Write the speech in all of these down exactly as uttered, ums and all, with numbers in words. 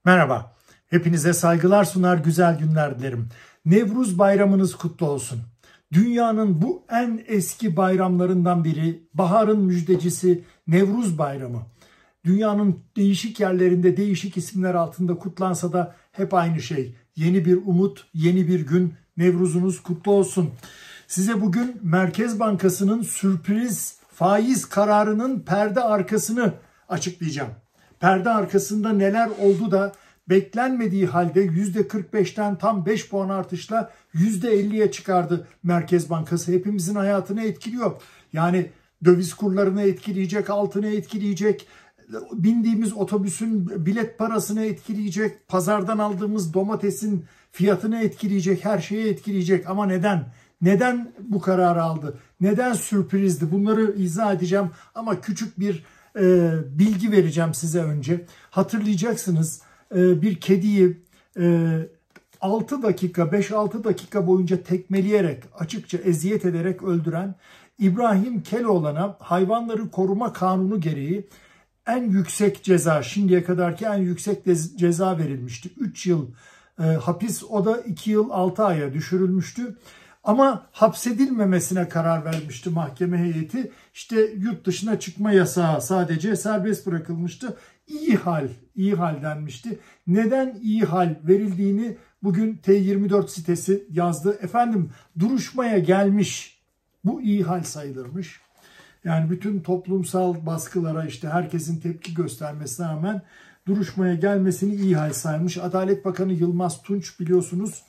Merhaba, hepinize saygılar sunar, güzel günler dilerim. Nevruz bayramınız kutlu olsun. Dünyanın bu en eski bayramlarından biri, baharın müjdecisi Nevruz Bayramı. Dünyanın değişik yerlerinde değişik isimler altında kutlansa da hep aynı şey. Yeni bir umut, yeni bir gün, Nevruzunuz kutlu olsun. Size bugün Merkez Bankası'nın sürpriz faiz kararının perde arkasını açıklayacağım. Perde arkasında neler oldu da beklenmediği halde yüzde kırk beşten tam beş puan artışla yüzde elliye çıkardı Merkez Bankası. Hepimizin hayatını etkiliyor. Yani döviz kurlarını etkileyecek, altını etkileyecek, bindiğimiz otobüsün bilet parasını etkileyecek, pazardan aldığımız domatesin fiyatını etkileyecek, her şeyi etkileyecek. Ama neden? Neden bu kararı aldı? Neden sürprizdi? Bunları izah edeceğim ama küçük bir e, bilgi vereceğim size önce. Hatırlayacaksınız e, bir kediyi e, altı dakika, beş altı dakika boyunca tekmeleyerek, açıkça eziyet ederek öldüren İbrahim Keloğlan'a hayvanları koruma kanunu gereği en yüksek ceza, şimdiye kadarki en yüksek ceza verilmişti. üç yıl e, hapis, o da iki yıl altı aya düşürülmüştü. Ama hapsedilmemesine karar vermişti mahkeme heyeti. İşte yurt dışına çıkma yasağı, sadece serbest bırakılmıştı. İyi hal, iyi hal denmişti. Neden iyi hal verildiğini bugün T yirmi dört sitesi yazdı. Efendim, duruşmaya gelmiş, bu iyi hal sayılırmış. Yani bütün toplumsal baskılara, işte herkesin tepki göstermesine rağmen duruşmaya gelmesini iyi hal saymış. Adalet Bakanı Yılmaz Tunç, biliyorsunuz,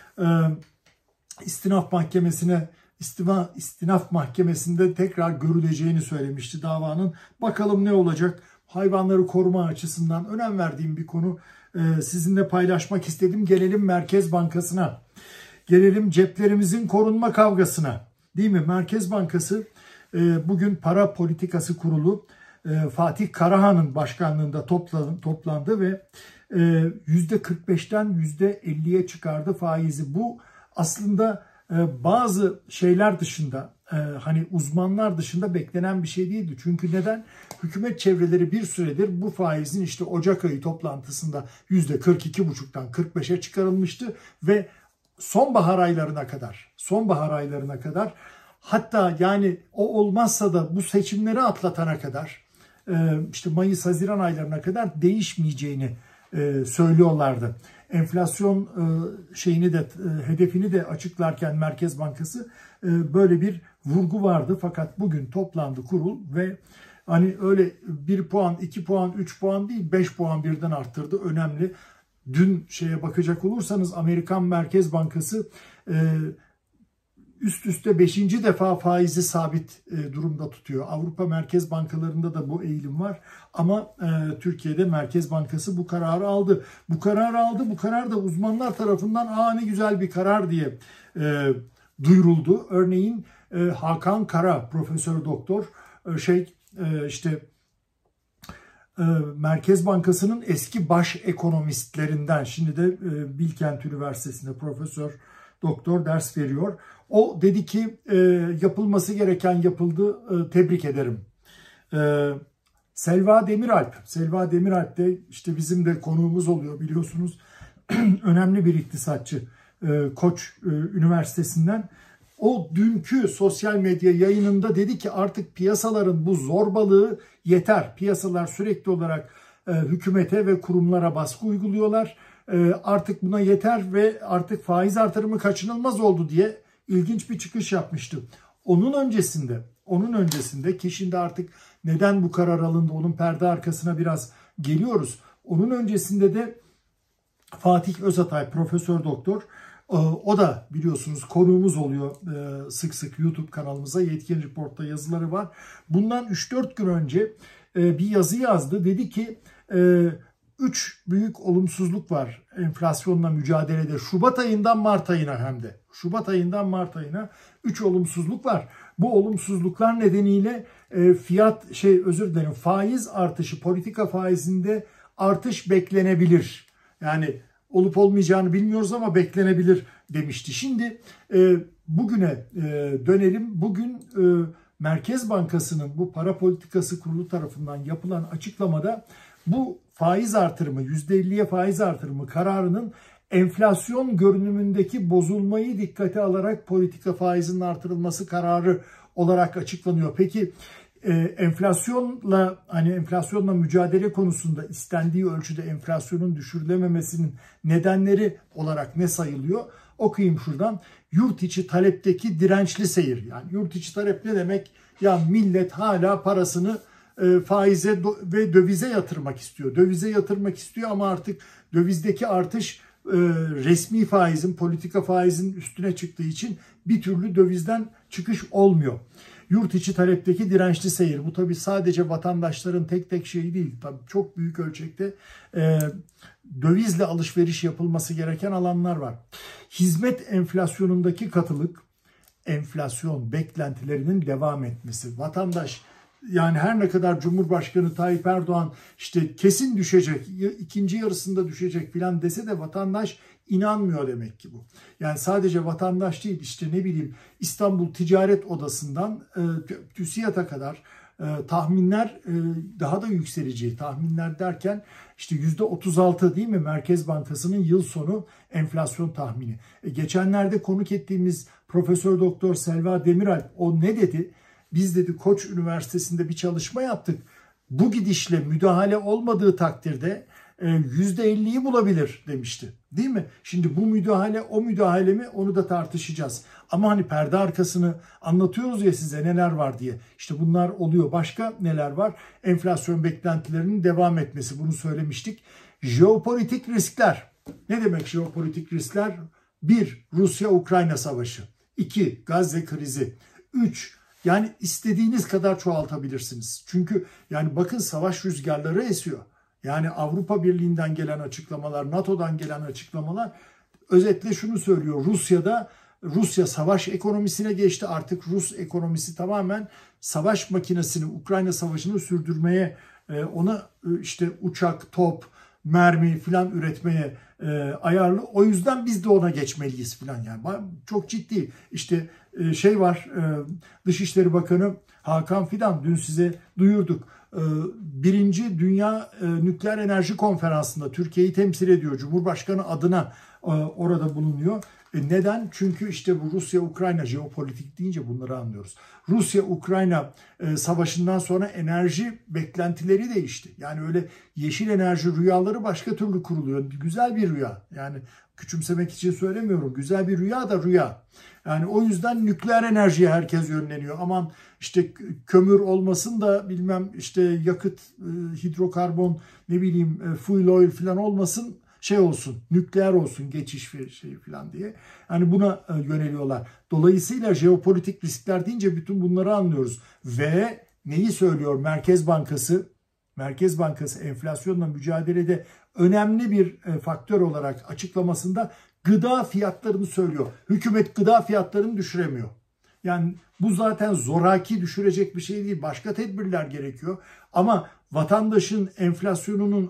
istinaf mahkemesine istiva, istinaf mahkemesinde tekrar görüleceğini söylemişti davanın. Bakalım ne olacak? Hayvanları koruma açısından önem verdiğim bir konu, e, sizinle paylaşmak istedim. Gelelim Merkez Bankası'na. Gelelim ceplerimizin korunma kavgasına. Değil mi? Merkez Bankası e, bugün Para Politikası Kurulu e, Fatih Karahan'ın başkanlığında toplandı, toplandı ve e, yüzde kırk beşten yüzde elliye çıkardı faizi. Bu aslında e, bazı şeyler dışında, e, hani uzmanlar dışında beklenen bir şey değildi. Çünkü neden? Hükümet çevreleri bir süredir bu faizin işte Ocak ayı toplantısında yüzde kırk iki buçuktan kırk beşe çıkarılmıştı ve sonbahar aylarına kadar, sonbahar aylarına kadar, hatta yani o olmazsa da bu seçimleri atlatana kadar, e, işte Mayıs-Haziran aylarına kadar değişmeyeceğini e, söylüyorlardı. Enflasyon şeyini de, hedefini de açıklarken Merkez Bankası böyle bir vurgu vardı. Fakat bugün toplandı kurul ve hani öyle bir puan, iki puan, üç puan değil, beş puan birden arttırdı. Önemli. Dün şeye bakacak olursanız Amerikan Merkez Bankası üst üste beşinci defa faizi sabit durumda tutuyor. Avrupa Merkez Bankalarında da bu eğilim var. Ama e, Türkiye'de Merkez Bankası bu kararı aldı. Bu kararı aldı. Bu karar da uzmanlar tarafından aa ne güzel bir karar diye e, duyuruldu. Örneğin e, Hakan Kara, Profesör Doktor, e, şey e, işte e, Merkez Bankası'nın eski baş ekonomistlerinden, şimdi de e, Bilkent Üniversitesi'nde Profesör Doktor ders veriyor. O dedi ki e, yapılması gereken yapıldı, e, tebrik ederim. E, Selva Demiralp, Selva Demiralp de işte bizim de konuğumuz oluyor biliyorsunuz. Önemli bir iktisatçı, e, Koç e, Üniversitesi'nden. O dünkü sosyal medya yayınında dedi ki artık piyasaların bu zorbalığı yeter. Piyasalar sürekli olarak e, hükümete ve kurumlara baskı uyguluyorlar. E, artık buna yeter ve artık faiz artırımı kaçınılmaz oldu diye ilginç bir çıkış yapmıştı. Onun öncesinde, onun öncesinde ki şimdi artık neden bu karar alındı, onun perde arkasına biraz geliyoruz. Onun öncesinde de Fatih Özatay, Profesör Doktor, o da biliyorsunuz konuğumuz oluyor sık sık YouTube kanalımıza. Yetkin Report'ta yazıları var. Bundan üç dört gün önce bir yazı yazdı. Dedi ki üç büyük olumsuzluk var enflasyonla mücadelede. Şubat ayından Mart ayına hem de. Şubat ayından Mart ayına üç olumsuzluk var. Bu olumsuzluklar nedeniyle e, fiyat şey özür dilerim faiz artışı, politika faizinde artış beklenebilir. Yani olup olmayacağını bilmiyoruz ama beklenebilir demişti. Şimdi e, bugüne e, dönelim. Bugün e, Merkez Bankası'nın bu para politikası kurulu tarafından yapılan açıklamada bu faiz artırımı, yüzde elliye faiz artırımı kararının enflasyon görünümündeki bozulmayı dikkate alarak politika faizinin artırılması kararı olarak açıklanıyor. Peki e, enflasyonla hani enflasyonla mücadele konusunda istendiği ölçüde enflasyonun düşürülememesinin nedenleri olarak ne sayılıyor? Okuyayım şuradan. Yurt içi talepteki dirençli seyir. Yani yurt içi talep ne demek? Ya millet hala parasını e, faize ve dövize yatırmak istiyor. Dövize yatırmak istiyor ama artık dövizdeki artış e, resmi faizin, politika faizin üstüne çıktığı için bir türlü dövizden çıkış olmuyor. Yurt içi talepteki dirençli seyir. Bu tabii sadece vatandaşların tek tek şeyi değil. Tabii çok büyük ölçekte e, dövizle alışveriş yapılması gereken alanlar var. Hizmet enflasyonundaki katılık, enflasyon beklentilerinin devam etmesi. Vatandaş yani her ne kadar Cumhurbaşkanı Tayyip Erdoğan işte kesin düşecek, ikinci yarısında düşecek filan dese de vatandaş inanmıyor demek ki bu. Yani sadece vatandaş değil, işte ne bileyim İstanbul Ticaret Odası'ndan e, TÜSİAD'a kadar e, tahminler e, daha da yükselici. Tahminler derken işte yüzde otuz altı değil mi Merkez Bankası'nın yıl sonu enflasyon tahmini. E, geçenlerde konuk ettiğimiz Profesör Doktor Selva Demiralp o ne dedi? Biz dedi Koç Üniversitesi'nde bir çalışma yaptık. Bu gidişle müdahale olmadığı takdirde yüzde elliyi bulabilir demişti. Değil mi? Şimdi bu müdahale o müdahale mi onu da tartışacağız. Ama hani perde arkasını anlatıyoruz ya size neler var diye. İşte bunlar oluyor. Başka neler var? Enflasyon beklentilerinin devam etmesi. Bunu söylemiştik. Jeopolitik riskler. Ne demek jeopolitik riskler? bir. Rusya-Ukrayna savaşı. iki. Gazze krizi. üç. Yani istediğiniz kadar çoğaltabilirsiniz. Çünkü yani bakın savaş rüzgarları esiyor. Yani Avrupa Birliği'nden gelen açıklamalar, NATO'dan gelen açıklamalar özetle şunu söylüyor. Rusya'da Rusya savaş ekonomisine geçti. Artık Rus ekonomisi tamamen savaş makinesini, Ukrayna savaşını sürdürmeye, ona işte uçak, top, mermi filan üretmeye ayarlı. O yüzden biz de ona geçmeliyiz filan yani. Çok ciddi. İşte şey var, Dışişleri Bakanı Hakan Fidan dün size duyurduk. Birinci Dünya Nükleer Enerji Konferansı'nda Türkiye'yi temsil ediyor. Cumhurbaşkanı adına orada bulunuyor. Neden? Çünkü işte bu Rusya-Ukrayna jeopolitik deyince bunları anlıyoruz. Rusya-Ukrayna savaşından sonra enerji beklentileri değişti. Yani öyle yeşil enerji rüyaları başka türlü kuruluyor. Güzel bir rüya. Yani küçümsemek için söylemiyorum. Güzel bir rüya da rüya. Yani o yüzden nükleer enerjiye herkes yönleniyor. Aman işte kömür olmasın da bilmem işte yakıt, hidrokarbon, ne bileyim fuel oil falan olmasın, şey olsun, nükleer olsun geçiş şey falan diye. Yani buna yöneliyorlar. Dolayısıyla jeopolitik riskler deyince bütün bunları anlıyoruz. Ve neyi söylüyor Merkez Bankası? Merkez Bankası enflasyonla mücadelede önemli bir faktör olarak açıklamasında gıda fiyatlarını söylüyor. Hükümet gıda fiyatlarını düşüremiyor. Yani bu zaten zoraki düşürecek bir şey değil. Başka tedbirler gerekiyor. Ama vatandaşın enflasyonunun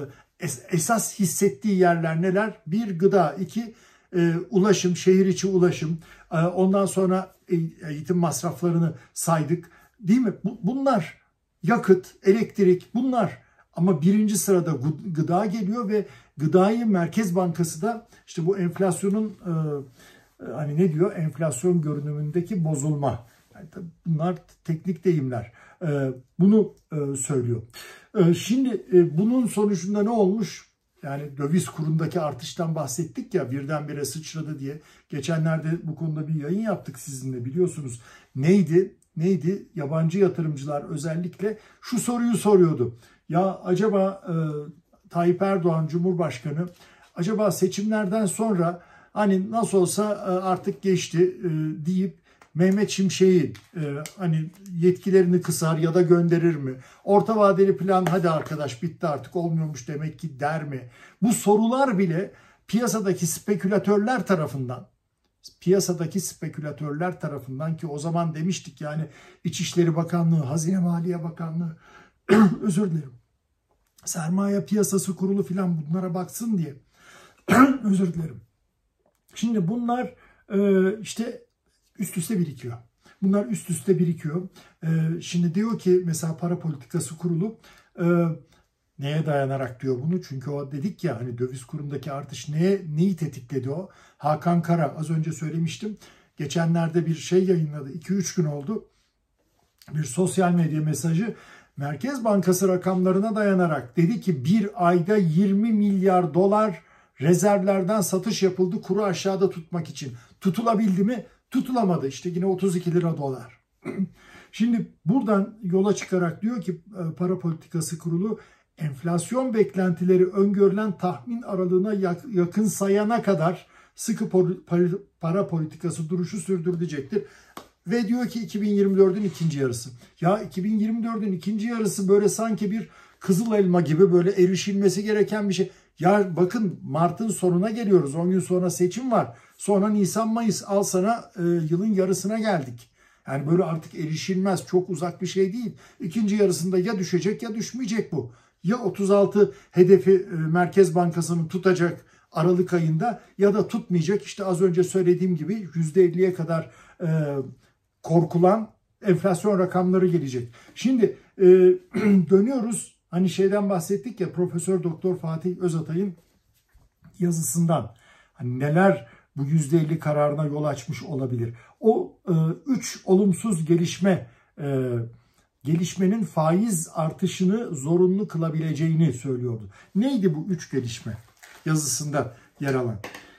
esas hissettiği yerler neler? Bir, gıda. İki, ulaşım, şehir içi ulaşım. Ondan sonra eğitim masraflarını saydık. Değil mi? Bunlar yakıt, elektrik bunlar. Ama birinci sırada gıda geliyor ve gıdayı Merkez Bankası da işte bu enflasyonun hani ne diyor? Enflasyon görünümündeki bozulma. Yani bunlar teknik deyimler. Bunu söylüyor. Şimdi bunun sonucunda ne olmuş? Yani döviz kurundaki artıştan bahsettik ya, birdenbire sıçradı diye. Geçenlerde bu konuda bir yayın yaptık sizinle, biliyorsunuz. Neydi? Neydi? Yabancı yatırımcılar özellikle şu soruyu soruyordu. Ya acaba e, Tayyip Erdoğan Cumhurbaşkanı acaba seçimlerden sonra hani nasıl olsa e, artık geçti e, deyip Mehmet Şimşek'i e, hani yetkilerini kısar ya da gönderir mi? Orta vadeli plan hadi arkadaş bitti artık olmuyormuş demek ki der mi? Bu sorular bile piyasadaki spekülatörler tarafından piyasadaki spekülatörler tarafından ki o zaman demiştik yani İçişleri Bakanlığı, Hazine Maliye Bakanlığı özür dilerim. Sermaye Piyasası Kurulu filan bunlara baksın diye. Özür dilerim. Şimdi bunlar e, işte üst üste birikiyor. Bunlar üst üste birikiyor. E, şimdi diyor ki mesela Para Politikası Kurulu e, Neye dayanarak diyor bunu? Çünkü o dedik ya hani döviz kurundaki artış neye, neyi tetikledi o? Hakan Kara az önce söylemiştim. Geçenlerde bir şey yayınladı. iki üç gün oldu. Bir sosyal medya mesajı Merkez Bankası rakamlarına dayanarak dedi ki bir ayda yirmi milyar dolar rezervlerden satış yapıldı kuru aşağıda tutmak için. Tutulabildi mi? Tutulamadı. İşte yine otuz iki lira dolar. Şimdi buradan yola çıkarak diyor ki Para Politikası Kurulu enflasyon beklentileri öngörülen tahmin aralığına yakın sayana kadar sıkı para politikası duruşu sürdürülecektir. Ve diyor ki iki bin yirmi dördün ikinci yarısı. Ya iki bin yirmi dördün ikinci yarısı böyle sanki bir kızıl elma gibi böyle erişilmesi gereken bir şey. Ya bakın Mart'ın sonuna geliyoruz. on gün sonra seçim var. Sonra Nisan Mayıs al sana e, yılın yarısına geldik. Yani böyle artık erişilmez, çok uzak bir şey değil. İkinci yarısında ya düşecek ya düşmeyecek bu. Ya otuz altı hedefi e, Merkez Bankası'nın tutacak Aralık ayında ya da tutmayacak. İşte az önce söylediğim gibi yüzde elliye kadar e, korkulan enflasyon rakamları gelecek. Şimdi e, dönüyoruz. Hani şeyden bahsettik ya Profesör Doktor Fatih Özatay'ın yazısından. Hani neler bu yüzde elli kararına yol açmış olabilir. O e, üç olumsuz gelişme e, gelişmenin faiz artışını zorunlu kılabileceğini söylüyordu. Neydi bu üç gelişme? Yazısında yer alan.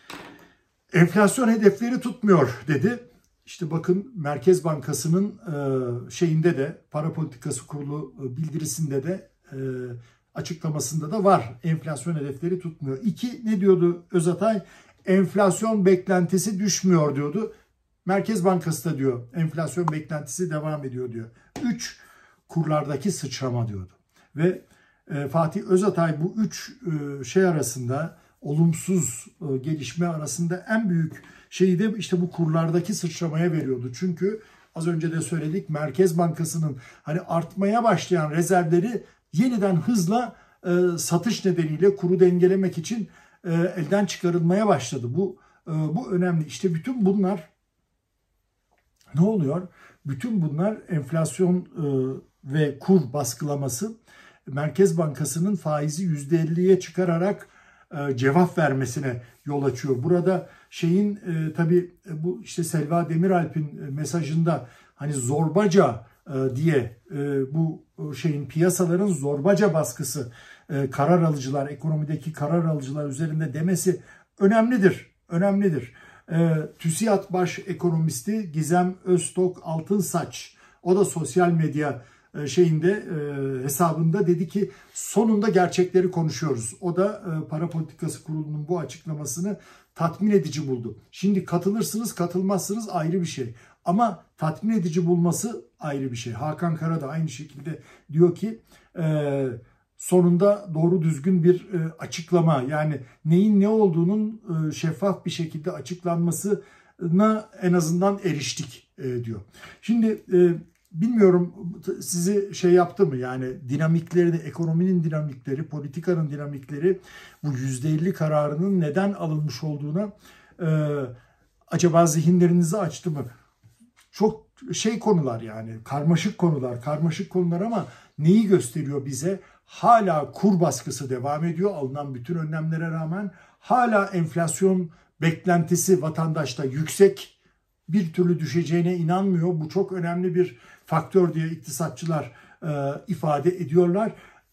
Enflasyon hedefleri tutmuyor dedi. İşte bakın Merkez Bankası'nın e, şeyinde de Para Politikası Kurulu bildirisinde de e, açıklamasında da var. Enflasyon hedefleri tutmuyor. İki, ne diyordu Özatay? Enflasyon beklentisi düşmüyor diyordu. Merkez Bankası da diyor enflasyon beklentisi devam ediyor diyor. Üç, kurlardaki sıçrama diyordu. Ve e, Fatih Özatay bu üç e, şey arasında olumsuz e, gelişme arasında en büyük şeyi de işte bu kurlardaki sıçramaya veriyordu. Çünkü az önce de söyledik Merkez Bankası'nın hani artmaya başlayan rezervleri yeniden hızla e, satış nedeniyle kuru dengelemek için e, elden çıkarılmaya başladı. Bu e, bu önemli. İşte bütün bunlar ne oluyor? Bütün bunlar enflasyon e, ve kur baskılaması Merkez Bankası'nın faizi yüzde elliye çıkararak e, cevap vermesine yol açıyor. Burada şeyin e, tabii bu işte Selva Demiralp'in mesajında hani zorbaca e, diye e, bu şeyin piyasaların zorbaca baskısı e, karar alıcılar, ekonomideki karar alıcılar üzerinde demesi önemlidir. Önemlidir. E, TÜSİAD baş ekonomisti Gizem Öztok Altınsaç, o da sosyal medya e, şeyinde e, hesabında dedi ki sonunda gerçekleri konuşuyoruz. O da e, Para Politikası Kurulu'nun bu açıklamasını tatmin edici buldu. Şimdi katılırsınız katılmazsınız ayrı bir şey. Ama tatmin edici bulması ayrı bir şey. Hakan Kara da aynı şekilde diyor ki e, sonunda doğru düzgün bir e, açıklama, yani neyin ne olduğunun e, şeffaf bir şekilde açıklanmasına en azından eriştik e, diyor. Şimdi e, bilmiyorum sizi şey yaptı mı, yani dinamikleri, ekonominin dinamikleri, politikanın dinamikleri bu yüzde elli kararının neden alınmış olduğuna e, acaba zihinlerinizi açtı mı? Çok şey konular, yani karmaşık konular, karmaşık konular ama neyi gösteriyor bize? Hala kur baskısı devam ediyor alınan bütün önlemlere rağmen. Hala enflasyon beklentisi vatandaşta yüksek, bir türlü düşeceğine inanmıyor. Bu çok önemli bir faktör diye iktisatçılar e, ifade ediyorlar.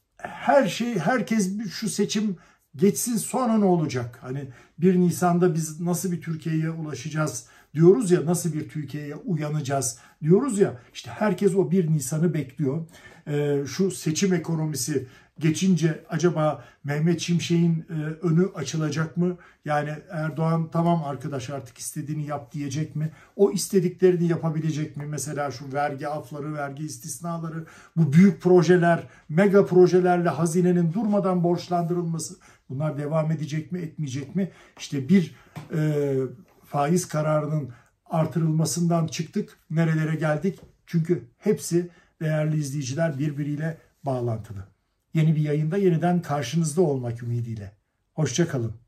Her şey, herkes şu seçim geçsin sonra ne olacak? Hani bir Nisan'da biz nasıl bir Türkiye'ye ulaşacağız diyoruz ya, nasıl bir Türkiye'ye uyanacağız diyoruz ya, işte herkes o bir Nisan'ı bekliyor. Ee, şu seçim ekonomisi geçince acaba Mehmet Şimşek'in e, önü açılacak mı? Yani Erdoğan tamam arkadaş artık istediğini yap diyecek mi? O istediklerini yapabilecek mi? Mesela şu vergi afları, vergi istisnaları, bu büyük projeler, mega projelerle hazinenin durmadan borçlandırılması, bunlar devam edecek mi, etmeyecek mi? İşte bir e, faiz kararının artırılmasından çıktık, nerelere geldik? Çünkü hepsi değerli izleyiciler birbiriyle bağlantılı. Yeni bir yayında yeniden karşınızda olmak ümidiyle. Hoşça kalın.